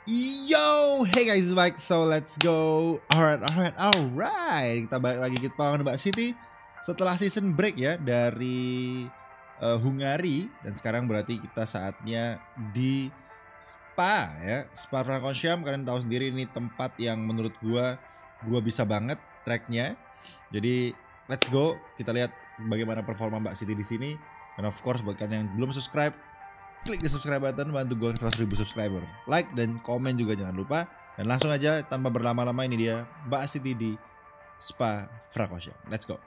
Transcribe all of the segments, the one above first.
Yo, hey guys, back. So let's go. Alright. Kita balik lagi kita lawan Mbak City setelah season break ya dari Hungari, dan sekarang berarti kita saatnya di Spa ya. Spa-Francorchamps, kalian tahu sendiri ini tempat yang menurut gua bisa banget tracknya. Jadi let's go. Kita lihat bagaimana performa Mbak City di sini. Dan of course buat kalian yang belum subscribe, klik di subscribe button, bantu gue 100.000 subscriber. Like dan komen juga jangan lupa. Dan langsung aja tanpa berlama-lama, ini dia Mbak City di Spa-Francorchamps. Let's go.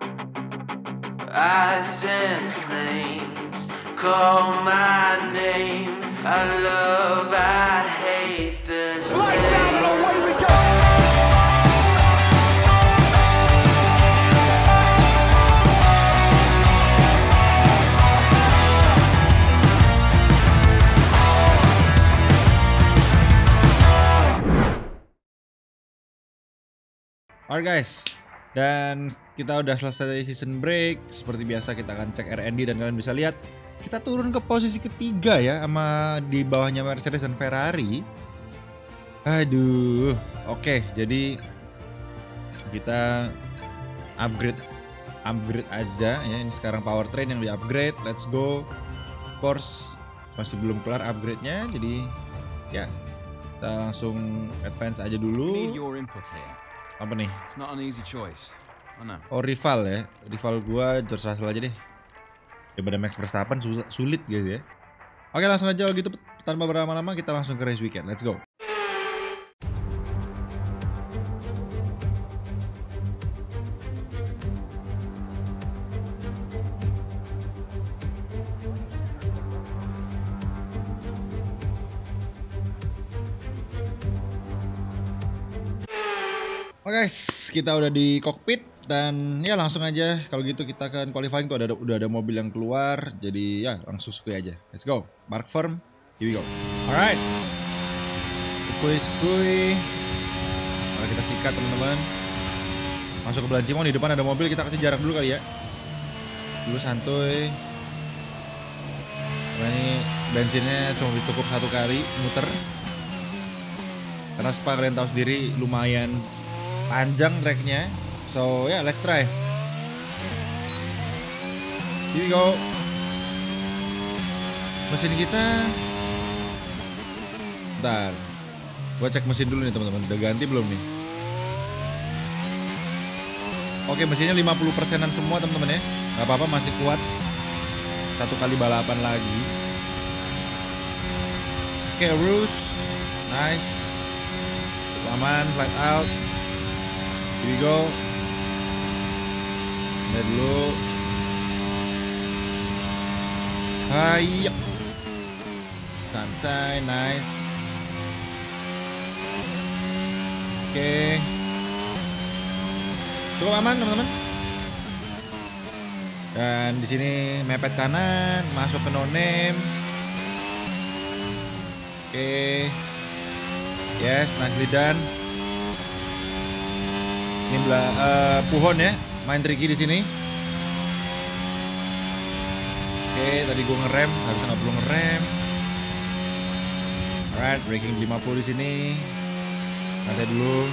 Eyes in flames, call my name. I love, I hate the same. Lights out and away we go. Alright guys, dan kita udah selesai season break. Seperti biasa kita akan cek R&D, dan kalian bisa lihat kita turun ke posisi ketiga ya, sama di bawahnya Mercedes dan Ferrari. Aduh, oke, jadi kita upgrade aja ya. Ini sekarang powertrain yang di upgrade. Let's go. Of course masih belum kelar upgrade-nya, jadi ya kita langsung advance aja dulu. Apa nih? Oh, rival ya. Rival gua George Russell aja deh. Daripada Max Verstappen sulit guys ya. Oke, langsung aja gitu tanpa berlama-lama kita langsung ke race weekend. Let's go. Oke guys, kita udah di cockpit, dan ya langsung aja kalau gitu kita ke qualifying tuh udah ada mobil yang keluar, jadi ya langsung skui aja. Let's go. Mark firm. Here we go. Alright. Skui. Mari kita sikat teman-teman. Masuk ke Blancimon, di depan ada mobil, kita kasih jarak dulu kali ya. Dulu santuy. Karena ini bensinnya cuma cukup satu kali muter. Karena Spa kalian tahu sendiri lumayan panjang tracknya, so yeah, let's try. Here we go. Mesin kita, bentar, gua cek mesin dulu nih teman-teman, udah ganti belum nih? Oke, mesinnya 50%an semua teman-teman ya, nggak apa-apa, masih kuat. Satu kali balapan lagi. Oke, Rus, nice, aman, flat out. Here we go. Lihat dulu. Hai. Santai, nice. Oke. Cukup aman, teman-teman. Dan di sini mepet kanan, masuk ke no name. Oke. Yes, nicely done. Ini Puhon ya, main tricky di sini. Oke, tadi gue ngerem, harusnya nggak perlu ngerem. Alright, braking 50 di sini. Nanti dulu.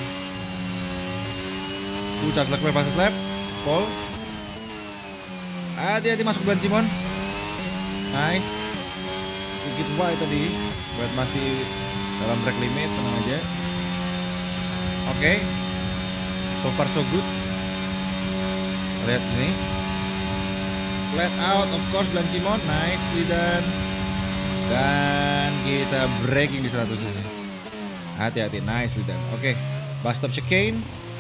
Charge lap, fast lap, Paul. Hati-hati masuk Blancimon. Nice. Sedikit wide tadi, buat masih dalam track limit, tenang aja. Oke. So far so good. Lihat ini. Flat out of course Blancimon. Nice done. Dan kita braking di 100 ini. Hati-hati, nice done. Oke. Bus stop chicane.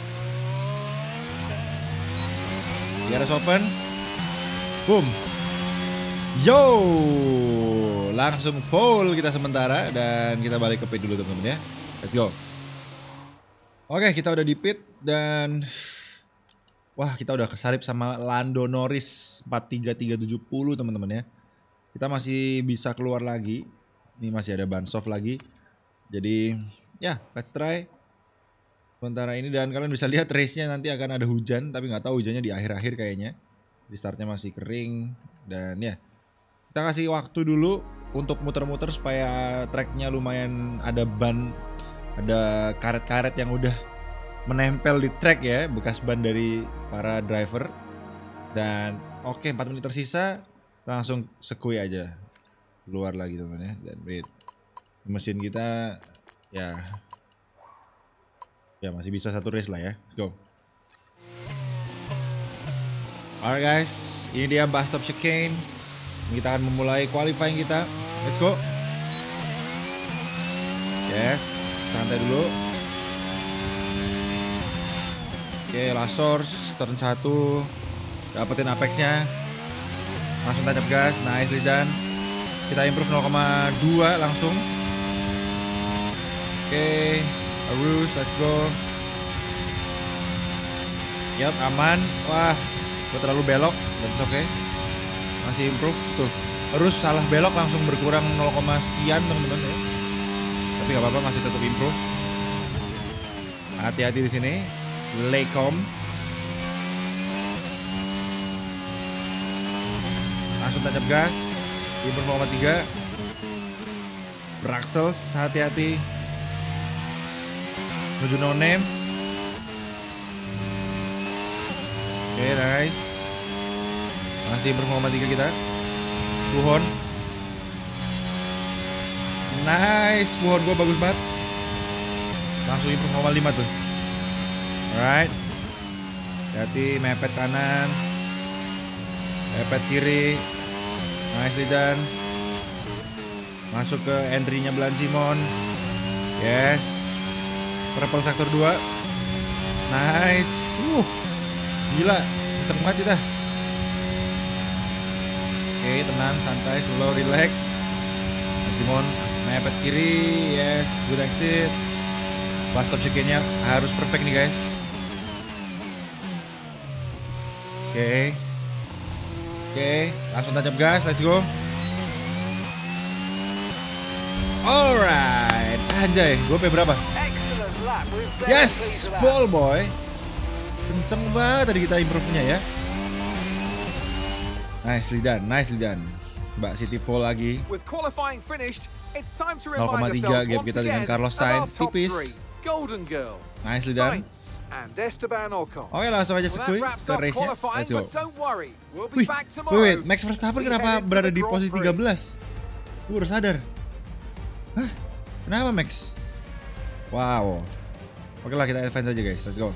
DRS open. Boom. Yo. Langsung pole kita sementara, dan kita balik ke pit dulu teman-teman ya. Let's go. Oke, kita udah di pit, dan wah, kita udah kesalip sama Lando Norris 43370 teman-teman ya. Kita masih bisa keluar lagi. Ini masih ada ban soft lagi. Jadi ya, let's try sementara ini. Dan kalian bisa lihat race-nya nanti akan ada hujan, tapi nggak tahu hujannya di akhir-akhir kayaknya. Di startnya masih kering, dan ya kita kasih waktu dulu untuk muter-muter supaya tracknya lumayan ada ban, ada karet-karet yang udah menempel di track ya, bekas ban dari para driver. Dan oke, 4 menit tersisa, langsung sekui aja keluar lagi teman-teman ya. Dan wait, mesin kita ya masih bisa satu race lah ya. Let's go. Alright guys, ini dia bus stop chicane. Kita akan memulai qualifying kita. Let's go. Yes, santai dulu. Oke, last source, turn 1. Dapetin apexnya. Langsung tancap gas, nicely done. Kita improve 0,2 langsung. Oke, Arus, let's go. Yap, aman. Wah, gue terlalu belok, that's okay. Masih improve tuh. Terus salah belok langsung berkurang 0, sekian teman-teman ya. Tapi nggak apa-apa, masih tetap improve. Hati-hati di sini. Lecom. Langsung tancap gas. Improve 0,3. Braxels, hati-hati. Menuju no name. Oke, nice. Masih improve 0,3 kita. Buhon. Nice, buhon gue bagus banget. Langsung improve 0,5 tuh. Alright. Hati, mepet kanan. Mepet kiri. Nicely done. Masuk ke entry-nya Blan Simon. Yes. Purple sektor 2. Nice. Gila, kenceng banget kita. Oke, tenang, santai, slow, relax. Simon mepet kiri. Yes, good exit. Bus stop chicane-nya harus perfect nih guys. Oke, langsung tancap gas, let's go. Alright, anjay, gue berapa? Yes, pole boy. Kenceng banget tadi kita improve-nya ya. Nicely done. Mbak Siti pole lagi. 0,3 gap kita dengan Carlos Sainz, tipis. Golden Girl, Nicely done. and Esteban Ocon. Oke, langsung aja sekui ke race-nya. Let's go. Wait, Max Verstappen kenapa berada di posisi 13? Gue baru sadar. Hah? Kenapa Max? Wow. Oke lah, kita advance aja guys. Let's go.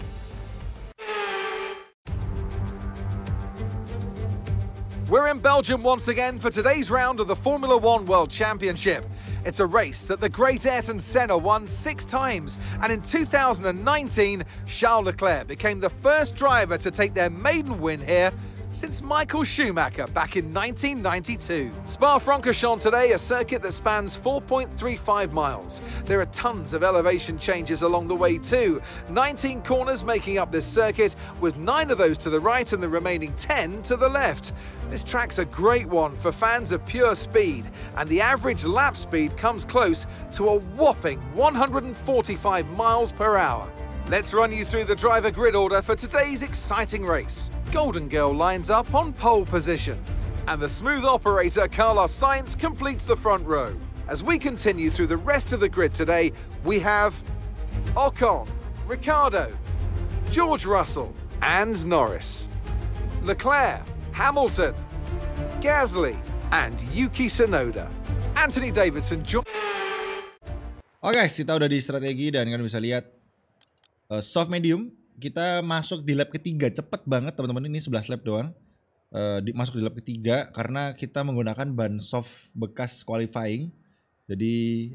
We're in Belgium once again for today's round of the Formula One World Championship. It's a race that the great Ayrton Senna won 6 times, and in 2019, Charles Leclerc became the first driver to take their maiden win here since Michael Schumacher back in 1992. Spa-Francorchamps today, a circuit that spans 4.35 miles. There are tons of elevation changes along the way too. 19 corners making up this circuit, with 9 of those to the right and the remaining 10 to the left. This track's a great one for fans of pure speed, and the average lap speed comes close to a whopping 145 miles per hour. Let's run you through the driver grid order for today's exciting race. Golden Girl lines up on pole position, and the smooth operator Carlos Sainz completes the front row. As we continue through the rest of the grid today, we have Ocon, Ricciardo, George Russell and Norris, Leclerc, Hamilton, Gasly and Yuki Tsunoda, Anthony Davidson. Oke guys, kita udah di strategi dan kalian bisa lihat soft medium. Kita masuk di lap ketiga, cepet banget teman-teman, ini 11 lap doang. Masuk di lap ketiga karena kita menggunakan ban soft bekas qualifying. Jadi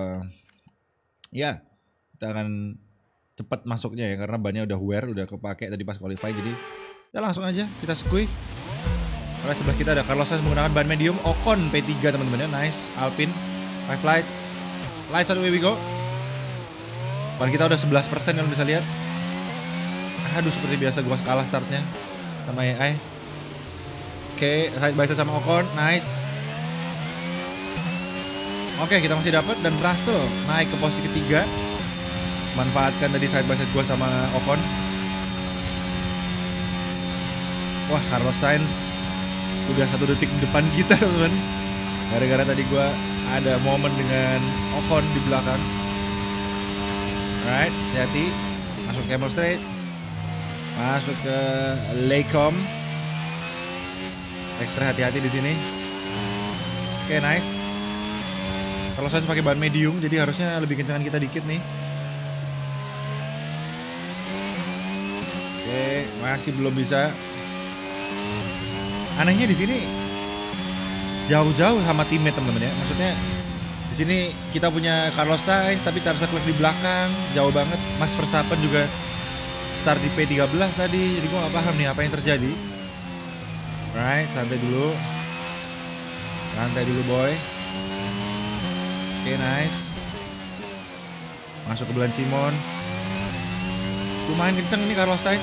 ya kita akan cepat masuknya ya, karena bannya udah wear, udah kepake tadi pas qualifying. Jadi ya langsung aja kita squeeze. Karena sebelah kita ada Carlos Sainz menggunakan ban medium, Ocon P3 teman-teman ya, nice. Alpine 5 lights on, away we go. Ban kita udah 11% kalian bisa lihat. Aduh, seperti biasa gua kalah startnya sama AI. Oke, side by side sama Ocon, nice. Oke, kita masih dapat, dan Russell naik ke posisi ketiga. Manfaatkan tadi side by side gua sama Ocon. Wah, Carlos Sainz udah 1 detik di depan kita teman-teman. Gara-gara tadi gue ada momen dengan Ocon di belakang. Alright, hati-hati. Masuk Camel Straight. Masuk ke Lecom. Ekstra hati-hati di sini. Oke, nice. Kalau saya pakai ban medium, jadi harusnya lebih kencangan kita dikit nih. Oke, masih belum bisa. Anehnya di sini jauh-jauh sama teammate teman-teman ya. Maksudnya di sini kita punya Carlos Sainz tapi Charles Leclerc di belakang, jauh banget. Max Verstappen juga start di P13 tadi, jadi gue gak paham nih apa yang terjadi. Right, santai dulu. Santai dulu boy. Oke, nice. Masuk ke bulan Simon. Lumayan kenceng nih Carlos Sainz.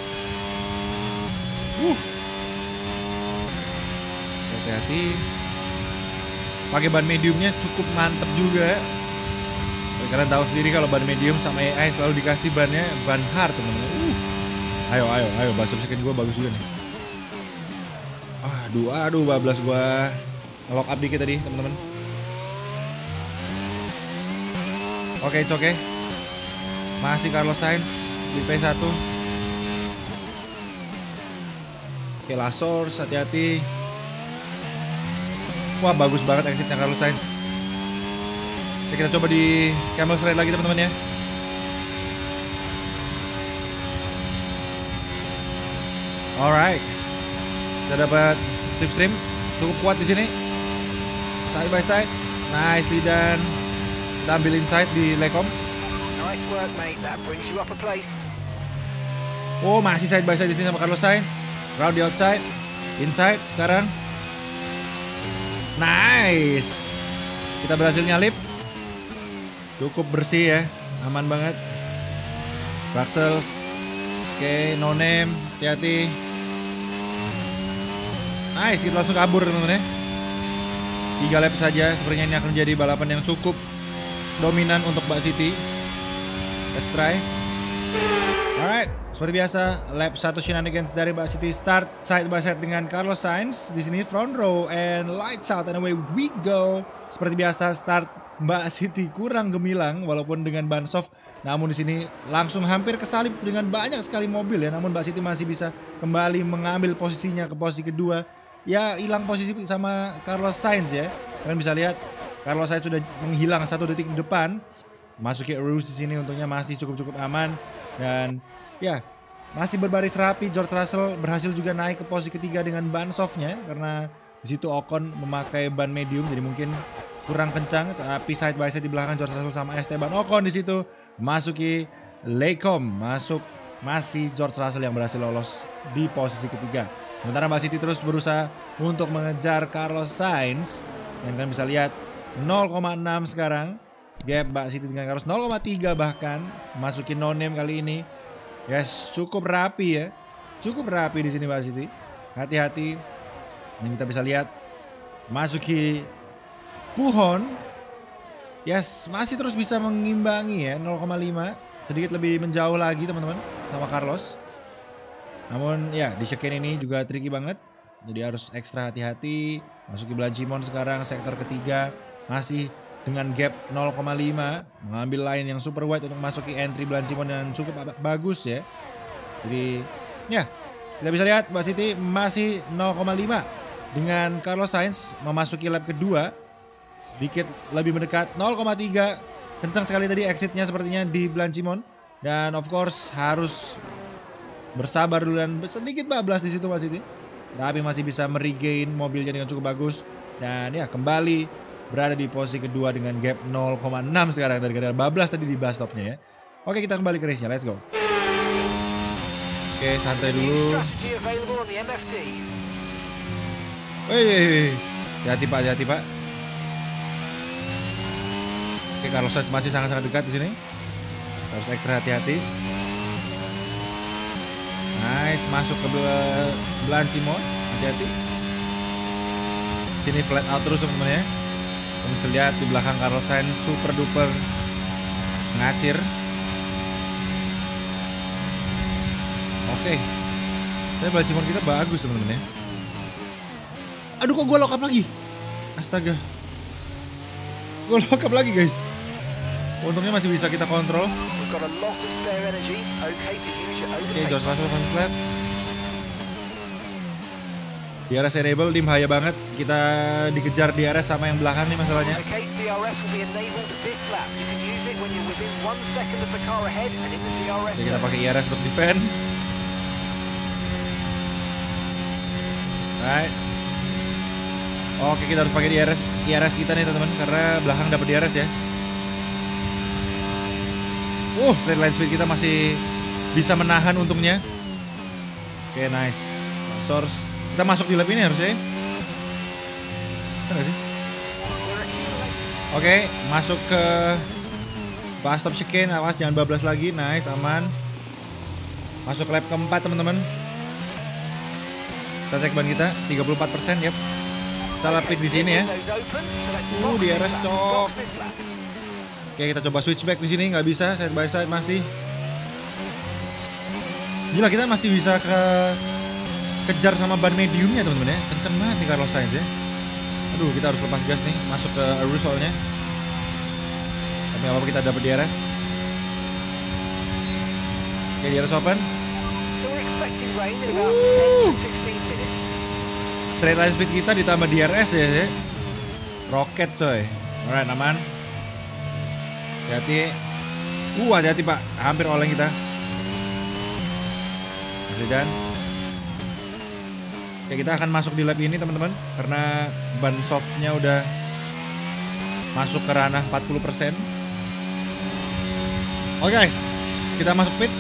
Hati-hati. Pakai ban mediumnya cukup mantep juga. Kalian tahu sendiri kalau ban medium sama AI selalu dikasih bannya ban hard teman-teman. Ayo, bahasa second gue bagus juga nih. Aduh, bablas gue lock up dikit tadi teman-teman. Oke, it's okay. Masih Carlos Sainz di P1. Oke, Lasors, hati-hati. Wah, bagus banget exitnya Carlos Sainz. Oke, kita coba di Camel Straight lagi teman-teman ya. Alright, kita dapat slipstream cukup kuat di sini. Side by side, nicely done. Kita ambil inside di Lecom. Nice work, mate. That brings you up a place. Oh, masih side by side di sini sama Carlos Sainz. Round the outside, inside sekarang. Nice. Kita berhasil nyalip. Cukup bersih ya, aman banget. Braxels. Oke, no name, hati-hati. Nice, kita langsung kabur teman-teman ya. 3 lap saja, sepertinya ini akan menjadi balapan yang cukup dominan untuk Mbak Siti. Let's try. Alright, seperti biasa lap 1 shenanigans dari Mbak Siti start side by side dengan Carlos Sainz. Di sini front row and lights out and away we go. Seperti biasa start Mbak Siti kurang gemilang walaupun dengan ban soft. Namun di sini langsung hampir kesalip dengan banyak sekali mobil ya. Namun Mbak Siti masih bisa kembali mengambil posisinya ke posisi kedua. Ya hilang posisi sama Carlos Sainz ya. Kalian bisa lihat Carlos Sainz sudah menghilang 1 detik di depan. Masuki Rouge di sini untungnya masih cukup aman dan ya masih berbaris rapi. George Russell berhasil juga naik ke posisi ketiga dengan ban softnya karena di situ Ocon memakai ban medium jadi mungkin kurang kencang. Tapi side by side di belakang George Russell sama Esteban Ocon di situ masuki Lecom, masih George Russell yang berhasil lolos di posisi ketiga. Sementara Mbak Siti terus berusaha untuk mengejar Carlos Sainz. Yang kalian bisa lihat 0,6 sekarang. Gap Mbak Siti dengan Carlos 0,3 bahkan. Masukin no name kali ini. Yes, cukup rapi ya. Cukup rapi di sini Mbak Siti. Hati-hati. Yang kita bisa lihat masuki Puhon. Yes, masih terus bisa mengimbangi ya 0,5. Sedikit lebih menjauh lagi teman-teman sama Carlos. Namun ya di chicane ini juga tricky banget. Jadi harus ekstra hati-hati. Masuki Blanchimon sekarang sektor ketiga. Masih dengan gap 0,5. Mengambil line yang super wide untuk masuki entry Blanchimon yang cukup bagus ya. Jadi ya kita bisa lihat Mbak Siti masih 0,5. Dengan Carlos Sainz memasuki lap kedua. Sedikit lebih mendekat 0,3. Kencang sekali tadi exitnya sepertinya di Blanchimon. Dan of course harus bersabar dulu dan sedikit bablas di situ Mbak Siti. Tapi masih bisa meregain mobilnya dengan cukup bagus. Dan ya kembali berada di posisi kedua dengan gap 0,6 sekarang dari gara-gara bablas tadi di bus stopnya ya. Oke, kita kembali ke race-nya, let's go. Oke, santai dulu. Wih, hati-hati Pak. Oke, Carlos Sainz masih sangat-sangat dekat di sini. Harus ekstra hati-hati. Nice, masuk ke Blanchimon, hati-hati. Sini flat out terus teman-teman ya. Kamu bisa lihat di belakang Carlos Sainz super duper ngacir. Oke. Tapi Blanchimon kita bagus teman-teman ya. Aduh kok gue lock up lagi. Astaga. Gue lock up lagi guys. Untungnya masih bisa kita kontrol. We've got a lot of spare energy. Okay to use your Oke, overtake. George Russell fast lap. DRS enable, dim bahaya banget. Kita dikejar DRS sama yang belakang nih masalahnya. Okay, DRS will be enabled this lap. You can use it when you're within 1 second of the car ahead and in the DRS Oke, kita zone. pakai IRS untuk defend. Right. Oke, kita harus pakai IRS kita nih teman-teman karena belakang dapat DRS ya. Straight line speed kita masih bisa menahan untungnya. Oke, nice. Source. Kita masuk di lap ini harusnya. Benar sih? Oke, masuk ke fast stop chicane. Awas jangan bablas lagi. Nice, aman. Masuk ke lap keempat teman-teman. Kita cek ban kita 34%, yep. Kita lapit di sini ya. DRS cok. Oke, kita coba switchback di sini, nggak bisa, side by side masih. Gila, kita masih bisa kejar sama ban mediumnya teman-teman ya. Kenceng banget nih Carlos Sainz ya. Aduh, kita harus lepas gas nih, masuk ke arus soalnya. Tapi apa-apa kita dapat DRS. Oke, DRS open. So we're expecting rain in about 10 to 15 minutes. Straight line speed kita ditambah DRS ya. Roket coy. Alright, aman. Hati-hati. Hati-hati pak. Hampir oleng kita. Masih dan. Oke, kita akan masuk di lap ini teman-teman. Karena ban softnya udah masuk ke ranah 40%. Oke guys. Kita masuk pit.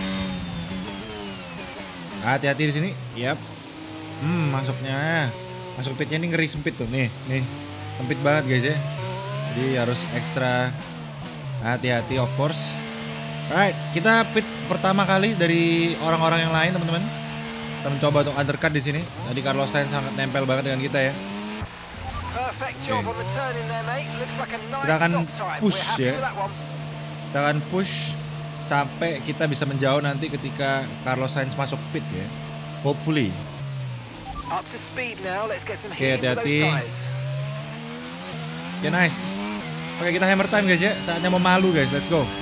Hati-hati di sini. Yap. Masuknya. Masuk pitnya ini ngeri sempit tuh. Nih. Sempit banget guys ya. Jadi harus ekstra hati-hati of course. Alright, kita pit pertama kali dari orang-orang yang lain teman-teman. Kita mencoba untuk undercut di sini. Tadi Carlos Sainz sangat nempel banget dengan kita ya. Perfect job on the turn in there, mate. Looks like a nice Kita akan stop time. push We're happy ya. with that one. Kita akan push sampai kita bisa menjauh nanti ketika Carlos Sainz masuk pit ya. Hopefully. Up to speed now. Let's get some Oke, heat into those hati-hati. tyres. Oke, nice. Oke, kita hammer time guys ya. Saatnya memalu guys. Let's go.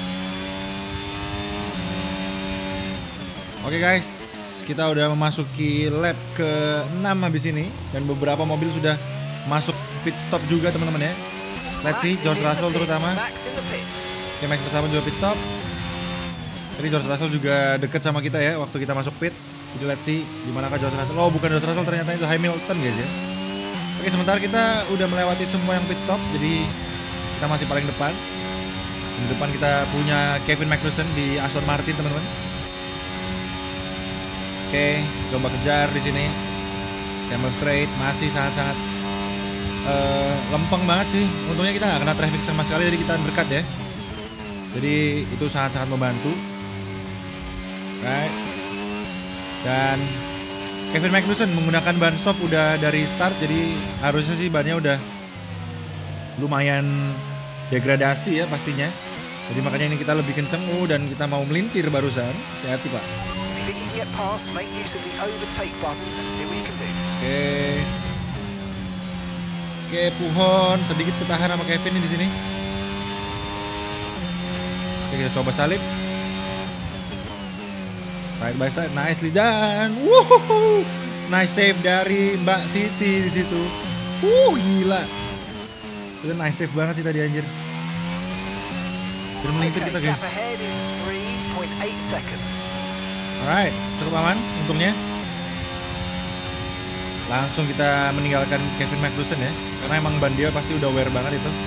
Oke guys, kita udah memasuki lap ke-6 habis ini dan beberapa mobil sudah masuk pit stop juga teman-teman ya. Let's see, George Russell terutama. Max in the pits. Oke, Max Verstappen juga pit stop. Jadi George Russell juga deket sama kita ya waktu kita masuk pit. Jadi let's see di manakah George Russell. Oh, bukan George Russell, ternyata itu Hamilton guys ya. Oke, sementara kita udah melewati semua yang pit stop, jadi kita masih paling depan. Di depan kita punya Kevin Magnussen di Aston Martin teman-teman. Oke, coba kejar di sini. Camel straight masih sangat-sangat lempeng banget sih. Untungnya kita nggak kena traffic sama sekali, jadi kita undercut ya. Jadi itu sangat-sangat membantu. Right. Dan Kevin Magnussen menggunakan ban soft udah dari start, jadi harusnya sih bannya udah lumayan degradasi ya pastinya. Jadi makanya ini kita lebih kenceng dan kita mau melintir barusan. Hati-hati pak. If you think you can get past, make use of the overtake button and see what you can do. Oke, Puhon sedikit ketahan sama Kevin nih di sini. Oke, kita coba salip. Side by side, nicely done. Woohoo! Nice save dari Mbak Siti di situ. Gila. Itu nice save banget sih tadi anjir. Udah melintir kita guys. Gap ahead is 3.8 seconds. Alright, cukup aman untungnya. Langsung kita meninggalkan Kevin Magnussen ya. Karena emang ban dia pasti udah wear banget itu.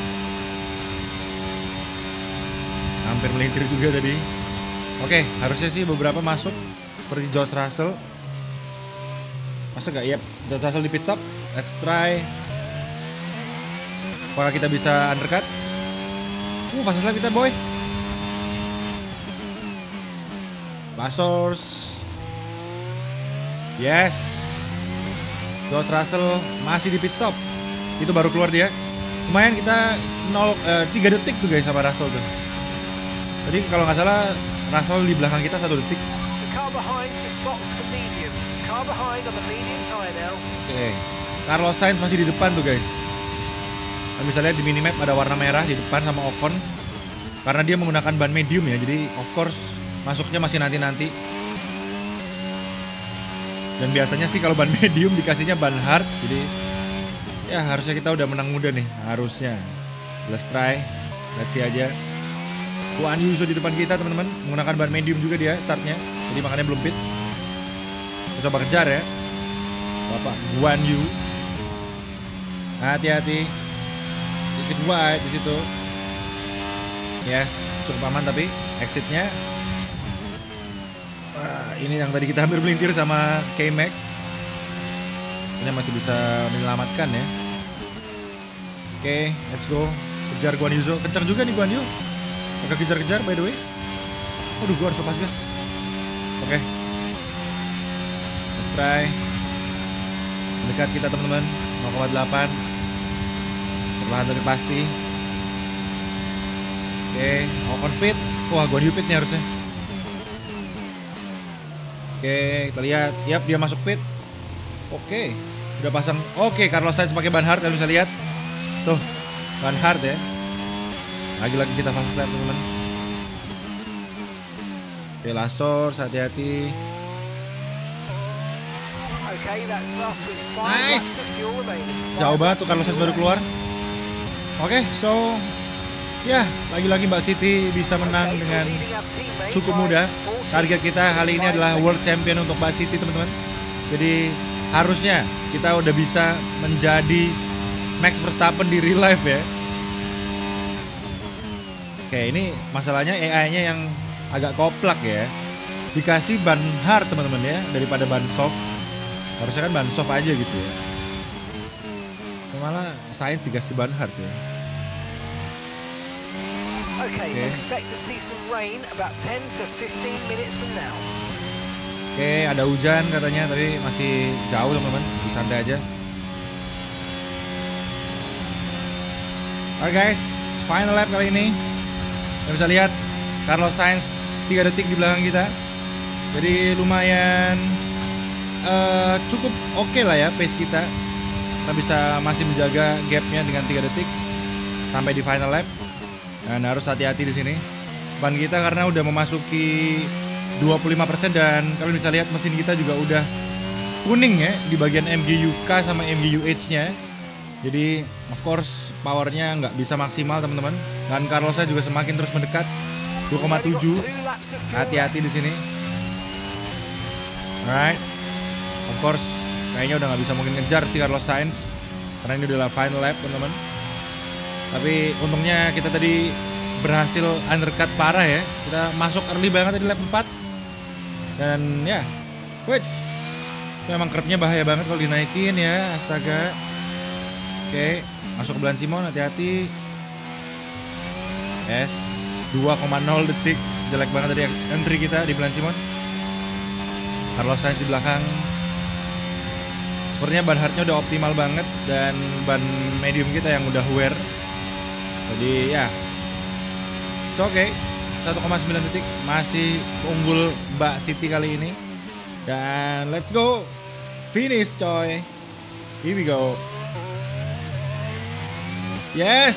Hampir melintir juga tadi. Oke, harusnya sih beberapa masuk. Seperti George Russell. Masa gak? Yep, George Russell di pit stop. Let's try. Apakah kita bisa undercut? Fast lap kita boy. Basors. Yes. George Russell masih di pit stop. Itu baru keluar dia. Lumayan kita 3 detik tuh guys sama Russell tuh. Jadi kalau nggak salah Russell di belakang kita 1 detik. The car behind just boxed the mediums. Car behind on the medium tyre now. Oke. Carlos Sainz masih di depan tuh guys. Nah, bisa lihat di minimap ada warna merah di depan sama Ocon. Karena dia menggunakan ban medium ya, jadi of course masuknya masih nanti-nanti. Dan biasanya sih kalau ban medium dikasihnya ban hard, jadi ya harusnya kita udah menang muda nih, harusnya. Let's try, let's see aja. Guan Yu di depan kita teman-teman, menggunakan ban medium juga dia startnya, jadi makanya belum pit. Kita coba kejar ya, Bapak Guan Yu. Hati-hati, sedikit wide di situ. Yes, cukup aman tapi exitnya. Ini yang tadi kita hampir melintir sama K-Mac. Ini masih bisa menyelamatkan ya. Oke, let's go. Kejar Guan Yu. Kencang juga nih Guan Yu. Agak kejar-kejar by the way. Aduh, gua harus lepas gas. Oke. Let's try. Dekat kita teman-teman. 0,8. Perlahan tapi pasti. Oke, Ocon pit. Wah, Guan Yu pit nih harusnya. Oke, kita lihat. Yap, dia masuk pit. Oke, udah pasang. Oke, Carlos Sainz pakai ban hard, kalian bisa lihat. Tuh, ban hard ya. Lagi-lagi kita fast lap teman-teman. Oke, Lasor, hati-hati. Nice. Jauh banget tuh Carlos Sainz baru keluar. Oke, so ya, lagi-lagi Mbak Siti bisa menang dengan cukup mudah. Target kita kali ini adalah World Champion untuk Mbak Siti teman-teman. Jadi harusnya kita udah bisa menjadi Max Verstappen di real life ya. Oke, ini masalahnya AI-nya yang agak koplak ya. Dikasih ban hard teman-teman ya, daripada ban soft. Harusnya kan ban soft aja gitu ya. Malah Sainz dikasih ban hard ya. Okay, expect to see some rain about 10 to 15 minutes from now. Oke, ada hujan katanya, tapi masih jauh teman-teman, santai aja. Alright guys, final lap kali ini. Kita bisa lihat Carlos Sainz 3 detik di belakang kita. Jadi lumayan cukup oke lah ya pace kita. Kita bisa masih menjaga gapnya dengan 3 detik sampai di final lap. Dan harus hati-hati di sini. Ban kita karena udah memasuki 25% dan kalian bisa lihat mesin kita juga udah kuning ya di bagian MGU-K sama MGU-H-nya. Jadi of course powernya nggak bisa maksimal teman-teman. Dan Carlosnya juga semakin terus mendekat 2,7. Hati-hati di sini. Alright. Of course kayaknya udah nggak bisa mungkin ngejar si Carlos Sainz karena ini adalah final lap teman-teman. Tapi untungnya kita tadi berhasil undercut parah ya. Kita masuk early banget di lap 4. Dan ya, which memang kerbnya bahaya banget kalau dinaikin ya, astaga. Oke, masuk ke bulan Simon, hati-hati. Yes, 2,0 detik. Jelek banget tadi entry kita di bulan Simon. Carlos Sainz di belakang. Sepertinya ban hardnya udah optimal banget dan ban medium kita yang udah wear. Jadi ya, it's okay. 1,9 detik masih unggul Mbak Siti kali ini. Dan let's go finish coy. Here we go. Yes.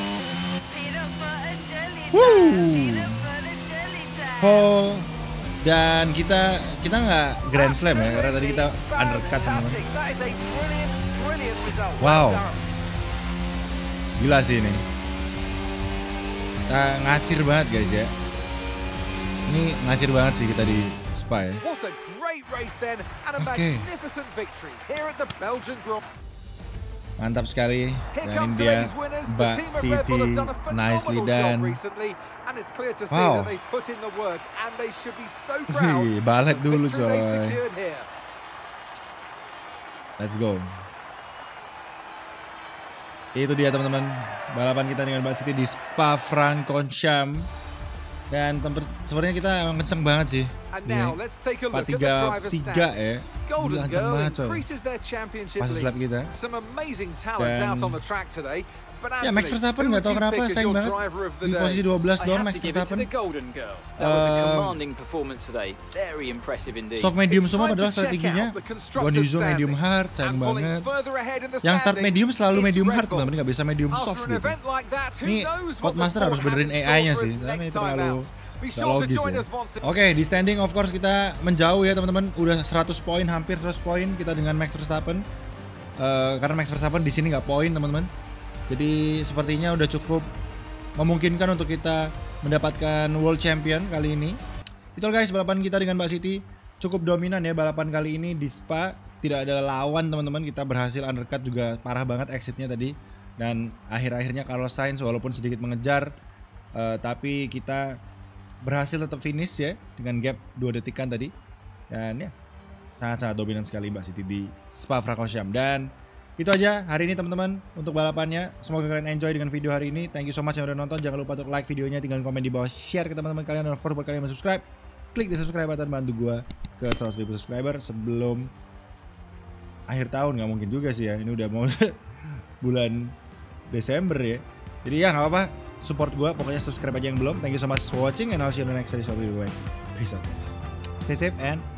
Woo. Oh. Dan kita nggak Grand Slam ya karena tadi kita undercut teman-teman. Wow. Gila sih ini. Nah, ngacir banget guys ya. Ini ngacir banget sih kita di Spa ya. Oke. Mantap sekali. Dan ini dia Mbak Siti nicely done. Wow. Wih, balik dulu coy. Let's go. Itu dia teman-teman, balapan kita dengan Mbak Siti di Spa-Francorchamps. Dan sebenarnya kita emang kenceng banget sih. Nih, 4.33 ya. Gila kenceng banget coy. Pas lap kita. Dan But Ya, Max Verstappen nggak tahu kenapa sayang banget di posisi 12 doang Max Verstappen. Soft medium semua padahal strateginya Guanyu medium hard, sayang banget. Yang start medium selalu medium hard, teman-teman, nggak bisa medium soft gitu. Ini Codemaster harus benerin AI-nya sih, karena ini terlalu gak logis ya. Oke, di standing of course kita menjauh ya teman-teman, udah 100 poin, hampir 100 poin kita dengan Max Verstappen. Karena Max Verstappen di sini nggak poin teman-teman. Jadi sepertinya udah cukup memungkinkan untuk kita mendapatkan World Champion kali ini. Itu guys, balapan kita dengan Mbak Siti cukup dominan ya balapan kali ini di Spa. Tidak ada lawan teman-teman, kita berhasil undercut juga parah banget exitnya tadi. Dan akhir-akhirnya Carlos Sainz walaupun sedikit mengejar, tapi kita berhasil tetap finish ya dengan gap 2 detikan tadi. Dan ya sangat-sangat dominan sekali Mbak Siti di Spa-Francorchamps. Dan itu aja hari ini teman-teman untuk balapannya. Semoga kalian enjoy dengan video hari ini. Thank you so much yang udah nonton. Jangan lupa untuk like videonya, tinggalin komen di bawah, share ke teman-teman kalian, dan of course buat kalian yang subscribe, klik di subscribe button, bantu gua ke 100.000 subscriber sebelum akhir tahun. Nggak mungkin juga sih ya, ini udah mau bulan Desember ya. Jadi ya nggak apa-apa, support gua, pokoknya subscribe aja yang belum. Thank you so much for watching and I'll see you in the next episode. Peace out guys. Stay safe and